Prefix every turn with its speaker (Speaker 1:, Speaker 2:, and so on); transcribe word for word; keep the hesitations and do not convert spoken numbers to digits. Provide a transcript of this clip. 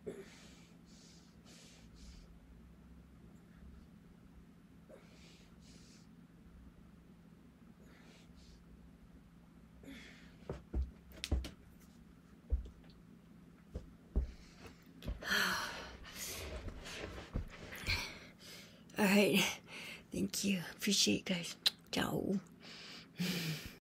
Speaker 1: All right. Thank you. Appreciate it, guys. Ciao.